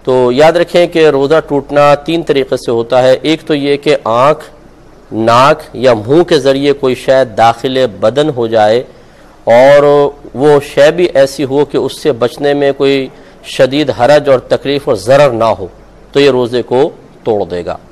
تو یاد رکھیں کہ روزہ ٹوٹنا 3 طریقے سے ہوتا ہے. ایک تو یہ کہ آنکھ، ناک یا منہ کے ذریعے کوئی شے داخل بدن ہو جائے اور وہ شے بھی ایسی ہو کہ اس سے بچنے میں کوئی شدید حرج اور تکلیف اور ضرر نہ ہو تو یہ روزے کو توڑ دے گا.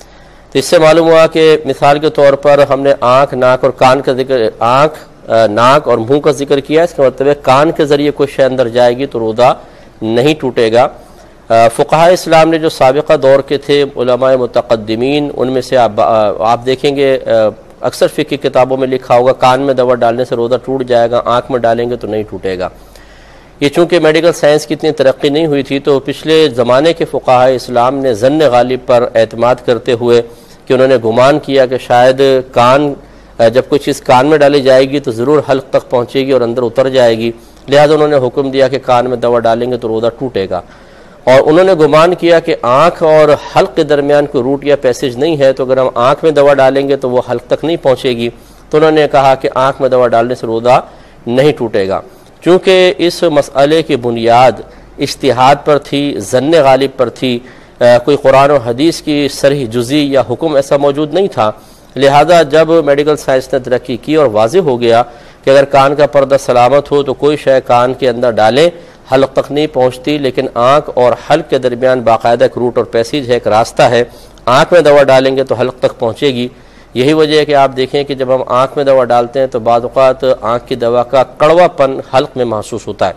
تو اس سے معلوم ہوا کہ مثال کے طور پر ہم نے آنکھ، ناک اور کان کا ذکر، آنکھ، ناک اور منہ کا ذکر کیا. اس کا مطلب ہے کان کے ذریعے کوئی شے اندر جائے گی تو روزہ نہیں ٹوٹے گا. فقہاء اسلام نے جو سابقہ دور کے تھے علماء متقدمین، ان میں سے آپ دیکھیں گے اکثر فقہ کی کتابوں میں لکھا ہوگا کان میں دوا ڈالنے سے روزہ ٹوٹ جائے گا، آنکھ میں ڈالیں گے تو نہیں ٹوٹے گا. یہ چونکہ میڈیکل سائنس کی اتنی ترقی نہیں ہوئی تھی تو پچھلے زمانے کے فقہاء اسلام نے ظن غالب پر اعتماد کرتے ہوئے کہ انہوں نے گمان کیا کہ شاید کان، جب کوئی چیز کان میں ڈالی جائے گی تو ضرور حلق تک پہنچے گی اور اندر اتر جائے گی، لہذا انہوں نے حکم دیا کہ کان میں دوا ڈالیں گے تو روزہ ٹوٹے گا. اور انہوں نے گمان کیا کہ آنکھ اور حلق کے درمیان کوئی روٹ یا پیسیج نہیں ہے تو اگر ہم آنکھ میں دوا ڈالیں گے تو وہ حلق تک نہیں پہنچے گی، تو انہوں نے کہا کہ آنکھ میں دوا ڈالنے سے روزہ نہیں ٹوٹے گا. چونکہ اس مسئلے کی بنیاد اجتہاد پر تھی، ظن غالب پر تھی، کوئی قرآن و حدیث کی صریح جزی یا حکم ایسا موجود نہیں تھا، لہذا جب میڈیکل سائنس نے ترقی کی اور واضح ہو گیا کہ اگر کان کا پردہ سلامت ہو تو کوئی شے کان کے اندر ڈالیں حلق تک نہیں پہنچتی، لیکن آنکھ اور حلق کے درمیان باقاعدہ ایک روٹ اور پیسیج ہے، ایک راستہ ہے، آنکھ میں دوا ڈالیں گے تو حلق تک پہنچے گی. یہی وجہ ہے کہ آپ دیکھیں کہ جب ہم آنکھ میں دوا ڈالتے ہیں تو بعض اوقات آنکھ کی دوا کا کڑوا پن حلق میں محسوس ہوتا ہے،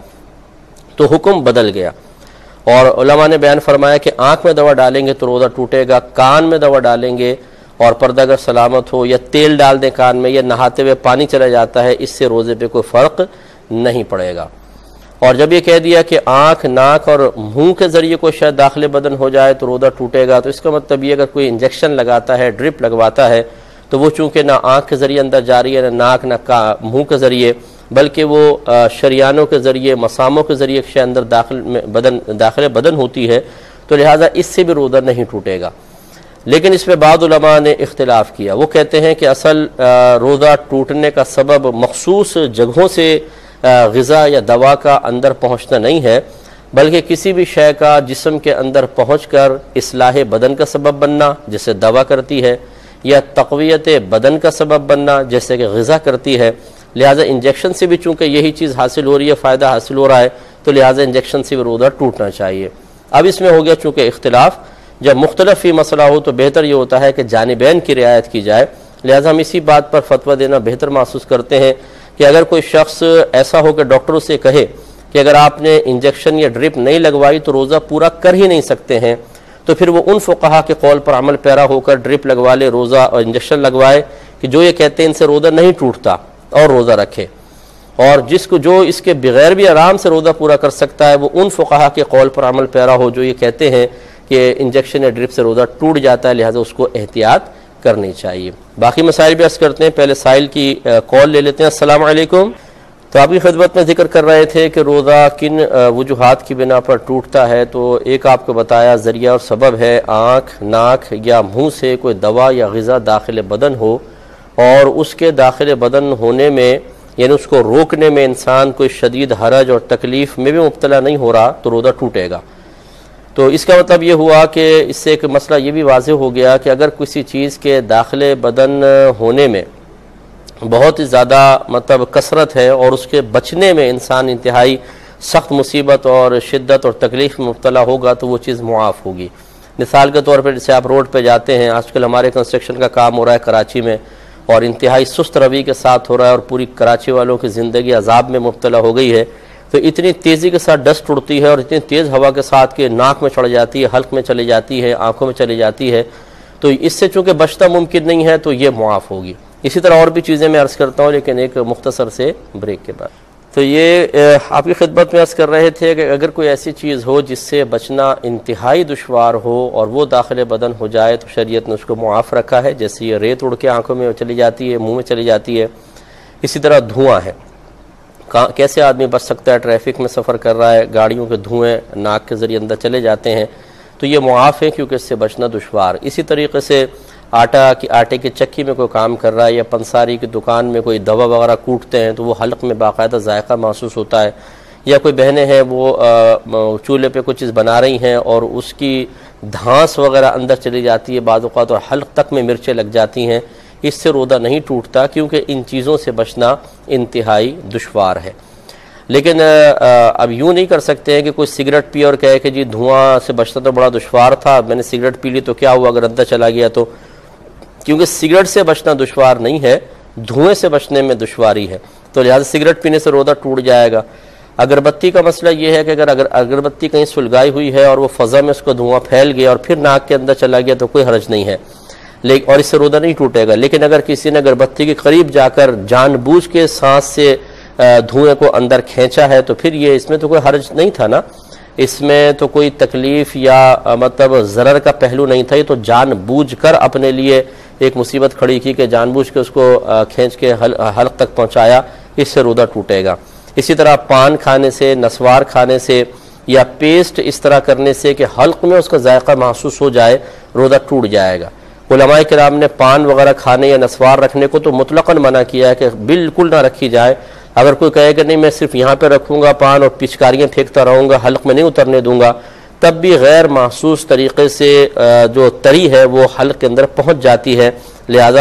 تو حکم بدل گیا. اور علماء نے بیان فرمایا کہ آنکھ میں دوا ڈالیں گے تو روزہ ٹوٹے گا، کان میں دوا ڈالیں گے اور پردہ اگر سلامت ہو یا تیل ڈال دیں کان میں یا نہاتے ہوئے پانی چلا جاتا ہے، اس سے روزے پہ کوئی فرق نہیں پڑے گا. اور جب یہ کہہ دیا کہ آنکھ، ناک اور منہ کے ذریعے کوئی شاید داخل بدن ہو جائے تو روزہ ٹوٹے گا، تو اس کا مطلب یہ اگر کوئی انجیکشن لگاتا ہے، ڈرپ لگواتا ہے تو وہ چونکہ نہ آنکھ کے ذریعے اندر جاری ہے، نہ ناک نہ منہ کے ذریعے، بلکہ وہ شریانوں کے ذریعے، مساموں کے ذریعے ایک شے اندر داخل بدن ہوتی ہے، تو لہٰذا اس سے بھی روزہ نہیں ٹوٹے گا. لیکن اس میں بعض علماء نے اختلاف کیا. وہ کہتے ہیں کہ اصل روزہ ٹوٹنے کا سبب مخصوص جگہوں سے غذا یا دوا کا اندر پہنچنا نہیں ہے، بلکہ کسی بھی شے کا جسم کے اندر پہنچ کر اصلاح بدن کا سبب بننا جیسے دوا کرتی ہے، یا تقویت بدن کا سبب بننا جیسے کہ غذا کرتی ہے. لہٰذا انجیکشن سے بھی چونکہ یہی چیز حاصل ہو رہی ہے، فائدہ حاصل ہو رہا ہے، تو لہٰذا انجیکشن سے بھی روزہ ٹوٹنا چاہیے. اب اس میں ہو گیا چونکہ اختلاف، جب مختلف ہی مسئلہ ہو تو بہتر یہ ہوتا ہے کہ جانبین کی رعایت کی جائے. لہٰذا ہم اسی بات پر فتویٰ دینا بہتر محسوس کرتے ہیں کہ اگر کوئی شخص ایسا ہو کہ ڈاکٹروں سے کہے کہ اگر آپ نے انجیکشن یا ڈرپ نہیں لگوائی تو روزہ پورا کر ہی نہیں سکتے ہیں، تو پھر وہ ان فقہا کے قول پر عمل پیرا ہو کر ڈرپ لگوا لے، روزہ اور انجیکشن لگوائے کہ جو یہ کہتے ہیں ان سے روزہ نہیں ٹوٹتا، اور روزہ رکھے. اور جو اس کے بغیر بھی آرام سے روزہ پورا کر سکتا ہے وہ ان فقہا کے قول پر عمل پیرا ہو جو یہ کہتے ہیں کہ انجیکشن یا ڈرپ سے روزہ ٹوٹ جاتا ہے، لہٰذا اس کو احتیاط کرنی چاہیے. باقی مسائل بھی عرض کرتے ہیں، پہلے سائل کی کال لے لیتے ہیں. السلام علیکم. تو آپ کی خدمت میں ذکر کر رہے تھے کہ روزہ کن وجوہات کی بنا پر ٹوٹتا ہے، تو ایک آپ کو بتایا ذریعہ اور سبب ہے آنکھ، ناک یا منہ سے کوئی دوا یا غذا داخل بدن ہو اور اس کے داخل بدن ہونے میں یعنی اس کو روکنے میں انسان کوئی شدید حرج اور تکلیف میں بھی مبتلا نہیں ہو رہا تو روزہ ٹوٹے گا. تو اس کا مطلب یہ ہوا کہ اس سے ایک مسئلہ یہ بھی واضح ہو گیا کہ اگر کسی چیز کے داخل بدن ہونے میں بہت ہی زیادہ کثرت ہے اور اس کے بچنے میں انسان انتہائی سخت مصیبت اور شدت اور تکلیف میں مبتلا ہوگا تو وہ چیز معاف ہوگی. مثال کے طور پر جیسے آپ روڈ پہ جاتے ہیں، آج کل ہمارے کنسٹرکشن کا کام ہو رہا ہے کراچی میں اور انتہائی سست روی کے ساتھ ہو رہا ہے اور پوری کراچی والوں کی زندگی عذاب میں مبتلا ہو گئی ہے، تو اتنی تیزی کے ساتھ ڈسٹ اڑتی ہے اور اتنی تیز ہوا کے ساتھ کہ ناک میں چڑھ جاتی ہے، حلق میں چلی جاتی ہے، آنکھوں میں چلی جاتی ہے، تو اس سے چونکہ بچنا ممکن نہیں ہے تو یہ معاف ہوگی. اسی طرح اور بھی چیزیں میں عرض کرتا ہوں لیکن ایک مختصر سے بریک کے بعد. تو یہ آپ کی خدمت میں عرض کر رہے تھے کہ اگر کوئی ایسی چیز ہو جس سے بچنا انتہائی دشوار ہو اور وہ داخل بدن ہو جائے تو شریعت نے اس کو معاف رکھا ہے، جیسے یہ ریت اڑ کے آنکھوں میں چلی جاتی ہے، منہ میں چلی جاتی ہے. اسی طرح دھواں ہے، کیسے آدمی بچ سکتا ہے؟ ٹریفک میں سفر کر رہا ہے، گاڑیوں کے دھوئیں ناک کے ذریعے اندر چلے جاتے ہیں تو یہ معاف ہے کیونکہ اس سے بچنا دشوار. اسی طریقے سے آٹے کی چکی میں کوئی کام کر رہا ہے یا پنساری کی دکان میں کوئی دوا وغیرہ کوٹتے ہیں تو وہ حلق میں باقاعدہ ذائقہ محسوس ہوتا ہے. یا کوئی بہنیں ہیں وہ چولہے پہ کچھ چیز بنا رہی ہیں اور اس کی دھانس وغیرہ اندر چلی جاتی ہے بعض اوقات اور حلق تک میں مرچیں لگ جاتی ہیں، اس سے روزہ نہیں ٹوٹتا کیونکہ ان چیزوں سے بچنا انتہائی دشوار ہے۔ لیکن اب یوں نہیں کر سکتے ہیں کہ کوئی سگریٹ پی اور کہے کہ جی دھواں سے بچنا تو بڑا دشوار تھا، میں نے سگریٹ پی لی تو کیا ہوا اگر اندر چلا گیا تو، کیونکہ سگریٹ سے بچنا دشوار نہیں ہے، دھوئیں سے بچنے میں دشواری ہے، تو لہٰذا سگریٹ پینے سے روزہ ٹوٹ جائے گا۔ اگربتی کا مسئلہ یہ ہے کہ اگر اگربتی کہیں سلگائی ہوئی ہے اور وہ فضا میں اس کو دھواں پھیل گیا اور پھر ناک کے اندر چلا گیا تو کوئی حرج نہیں ہے، اور اس سے روزہ نہیں ٹوٹے گا۔ لیکن اگر کسی نے اگربتی کے قریب جا کر جان بوجھ کے سانس سے دھوئیں کو اندر کھینچا ہے تو پھر یہ اس میں تو کوئی حرج نہیں تھا نا، اس میں تو کوئی تکلیف یا مطلب ضرر کا پہلو نہیں تھا، یہ تو جان بوجھ کر اپنے لیے ایک مصیبت کھڑی کی کہ جان بوجھ کے اس کو کھینچ کے حلق تک پہنچایا، اس سے روزہ ٹوٹے گا۔ اسی طرح پان کھانے سے، نسوار کھانے سے یا پیسٹ اس طرح کرنے سے کہ حلق میں اس کا ذائقہ محسوس ہو جائے، روزہ ٹوٹ جائے گا۔ علماء کرام نے پان وغیرہ کھانے یا نسوار رکھنے کو تو مطلقاً منع کیا ہے کہ بالکل نہ رکھی جائے۔ اگر کوئی کہے کہ نہیں میں صرف یہاں پہ رکھوں گا پان اور پچکاریاں پھینکتا رہوں گا، حلق میں نہیں اترنے دوں گا، تب بھی غیر محسوس طریقے سے جو تری ہے وہ حلق کے اندر پہنچ جاتی ہے، لہذا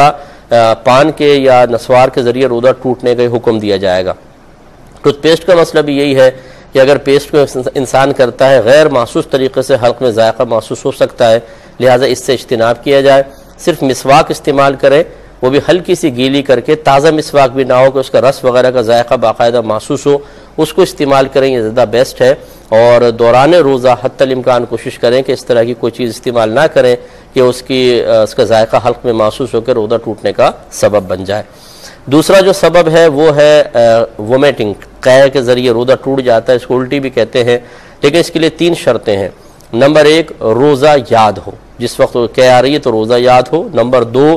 پان کے یا نسوار کے ذریعے روزہ ٹوٹنے کا حکم دیا جائے گا۔ ٹوتھ پیسٹ کا مسئلہ بھی یہی ہے کہ اگر پیسٹ کو انسان کرتا ہے غیر محسوس طریقے سے حلق میں ذائقہ محسوس ہو سکتا ہے، لہذا اس سے اجتناب کیا جائے۔ صرف مسواک استعمال کرے، وہ بھی ہلکی سی گیلی کر کے، تازہ مسواک بھی نہ ہو کہ اس کا رس وغیرہ کا ذائقہ باقاعدہ محسوس ہو، اس کو استعمال کریں، یہ زیادہ بیسٹ ہے۔ اور دوران روزہ حتی الامکان کوشش کریں کہ اس طرح کی کوئی چیز استعمال نہ کریں کہ اس کا ذائقہ حلق میں محسوس ہو کے روزہ ٹوٹنے کا سبب بن جائے۔ دوسرا جو سبب ہے وہ ہے وومیٹنگ، قے کے ذریعے روزہ ٹوٹ جاتا ہے، اس کو الٹی بھی کہتے ہیں، لیکن اس کے لیے 3 شرطیں ہیں۔ نمبر 1 روزہ یاد ہو، جس وقت قے آ رہی ہے تو روزہ یاد ہو۔ نمبر 2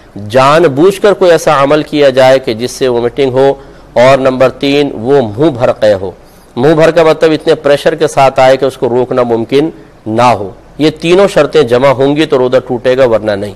جان بوجھ کر کوئی ایسا عمل کیا جائے کہ جس سے وومیٹنگ ہو، اور نمبر 3 وہ منہ بھر قے ہو۔ منہ بھر کا مطلب اتنے پریشر کے ساتھ آئے کہ اس کو روکنا ممکن نہ ہو۔ یہ تینوں شرطیں جمع ہوں گی تو روزہ ٹوٹے گا، ورنہ نہیں۔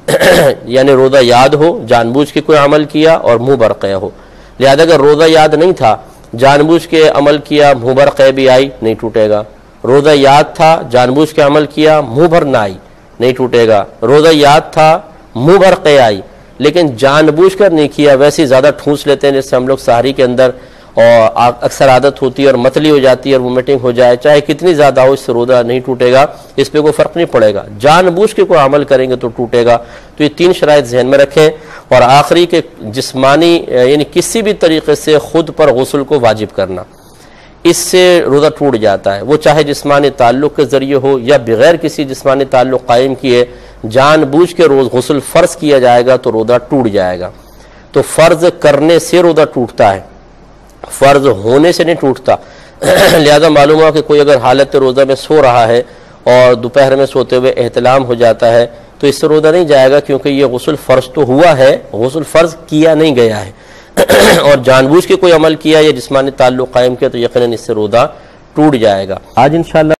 یعنی روزہ یاد ہو، جان بوجھ کے کوئی عمل کیا، اور منہ بھر قے ہو۔ لہذا اگر روزہ یاد نہیں تھا، جان بوجھ کے عمل کیا، منہ بھر قے بھی آئی، نہیں ٹوٹے گا۔ روزہ یاد تھا، جان بوجھ کے عمل کیا، منہ بھر نہ آئی، نہیں ٹوٹے گا۔ روزہ یاد تھا، منہ بھر قے آئی، لیکن جان بوجھ کر نہیں کیا، ویسے ہی زیادہ ٹھونس لیتے ہیں، جس سے ہم لوگ سحری کے اندر اور اکثر عادت ہوتی ہے اور متلی ہو جاتی ہے اور وومیٹنگ ہو جائے، چاہے کتنی زیادہ ہو، اس سے روزہ نہیں ٹوٹے گا، اس پہ کوئی فرق نہیں پڑے گا۔ جان بوجھ کے کوئی عمل کریں گے تو ٹوٹے گا۔ تو یہ 3 شرائط ذہن میں رکھیں۔ اور آخری کہ جسمانی یعنی کسی بھی طریقے سے خود پر غسل کو واجب کرنا، اس سے روزہ ٹوٹ جاتا ہے، وہ چاہے جسمانی تعلق کے ذریعے ہو یا بغیر کسی جسمانی تعلق قائم کیے، جان بوجھ کے روز غسل فرض کیا جائے گا تو روزہ ٹوٹ جائے گا۔ تو فرض کرنے سے روزہ ٹوٹتا ہے، فرض ہونے سے نہیں ٹوٹتا۔ لہذا معلوم ہوا کہ کوئی اگر حالت روزہ میں سو رہا ہے اور دوپہر میں سوتے ہوئے احتلام ہو جاتا ہے تو اس سے روزہ نہیں جائے گا، کیونکہ یہ غسل فرض تو ہوا ہے، غسل فرض کیا نہیں گیا ہے۔ اور جان بوجھ کے کوئی عمل کیا یا جسمانی تعلق قائم کیا تو یقیناً اس سے روزہ ٹوٹ جائے گا۔ آج انشاءاللہ